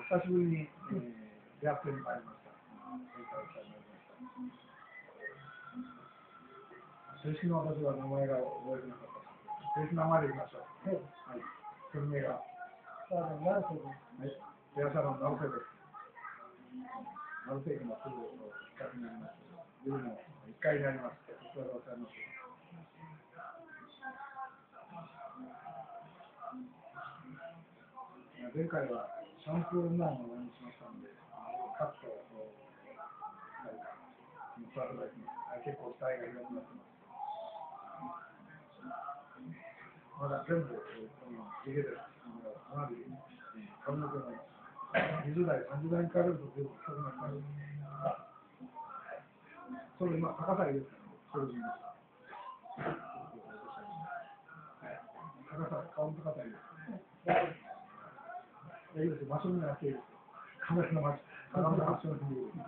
久しぶりに、出会ってまいりました。正式な私は名前が覚えてなかった。正式な名前でいきましょう。はい。店名が。 成瀬です。 はい。ヘアサロン成瀬です。成瀬駅のすぐ近くにあります。ビルの1階にあります。こちらでお世話になっています。前回はシャンプー女をお願いしましたので、カットを何か見つけていただきます。結構額が広くなってます。まだ全部地毛です。かなり髪の毛の20代、30代に比べると随分太くなったり、それ今高さいいですからね、それで今。高さ、顔の高さいいです。いいですよ、場所になっていいですよ。カメラの場所にいいです。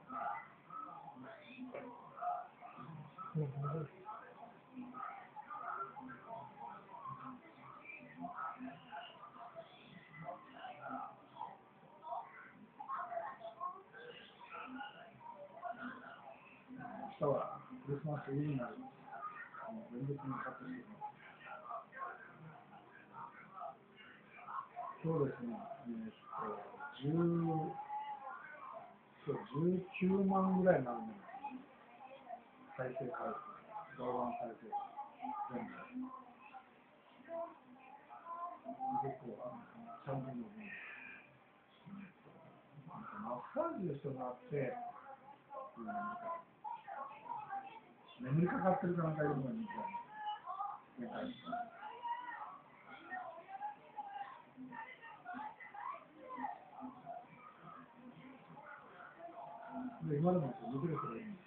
明日はクリスマスイブになる。前日にカットしていきます。そうですね、19万ぐらいになるんです。再生回数、動画の再生全部。結構、ちゃんとマッサージの人があって、眠りかかってるかなんかいるのがいいみたいな。で今でも見てる人がいるんです。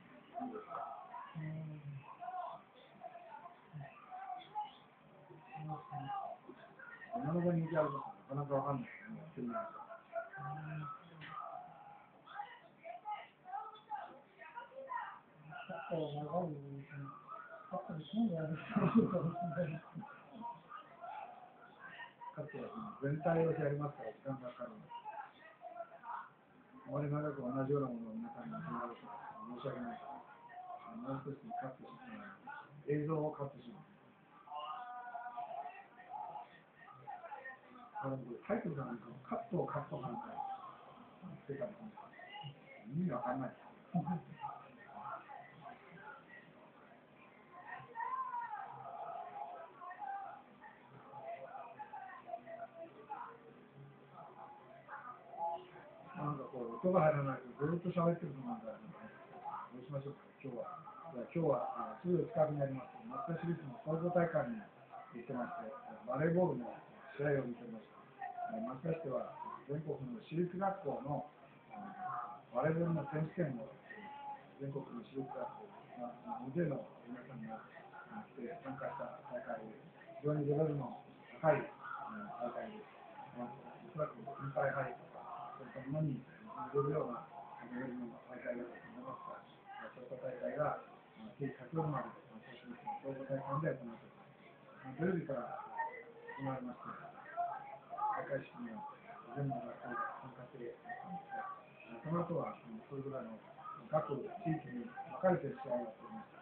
今の場に人気あるのかなかなかわかんないですね。やってみないと。カットは全体をやりますから時間がかかるんです。あまり長く同じようなものを皆さんに見せられて申し訳ないから、もう少しカットして、映像をカットします。タイトルがなんかカットなんかしてたんですね。意味わかんない。なんかこう音が入らないとずっと喋ってるとなんかどうしましょうか。今日はすぐ近くにあります松田市立の総合大会に行ってまして、バレーボールの試合を見てました。松田市では全国の私立学校のバレーボールの選手権を全国の私立学校大勢の皆さんが来て参加した大会で非常にレベルの高い大会です。おそらくインターハイとかそういったものに出るようなレベルの大会だと思いますが、そういった大会が先ほどまで私立の総合大会で行われています。土曜日から行われまして、開会式には全部の学校が参加していたんですが、その後はそれぞれの各地域に分かれて試合をやっておりました。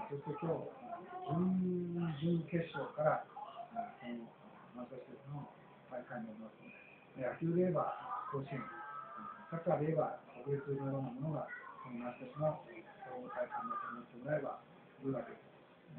そして今日、準々決勝からこの松田市立の大会になりますので、野球で言えば甲子園、サッカーで言えば国立のようなものが、この松田市の総合大会になってもらえばいるわけです。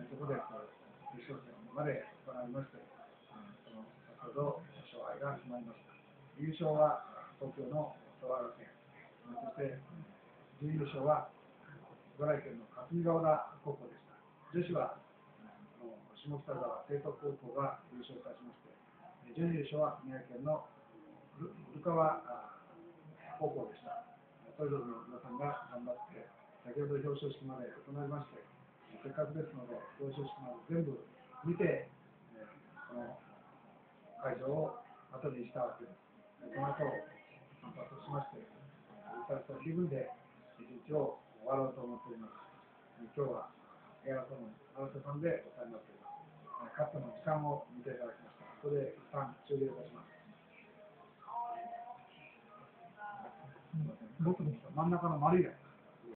そこで決勝戦まで行われまして、その先ほど勝敗が決まりました。優勝は東京の昭和学園、そして準優勝は茨城県の霞ヶ浦高校でした。女子は下北沢聖徳高校が優勝いたしまして、準優勝は宮城県の古川高校でした。それぞれの皆さんが頑張って先ほど表彰式まで行いまして、せっかくですので表彰式まで全部見て、この会場を後にしたわけです。その後散髪をしまして、歌った気分で一日を終わろうと思っております。今日はエアソン成瀬さんでお世話になっております。カットの時間を見ていただきました。ここで一旦終了いたします。 僕でした。 真ん中の丸いやつ。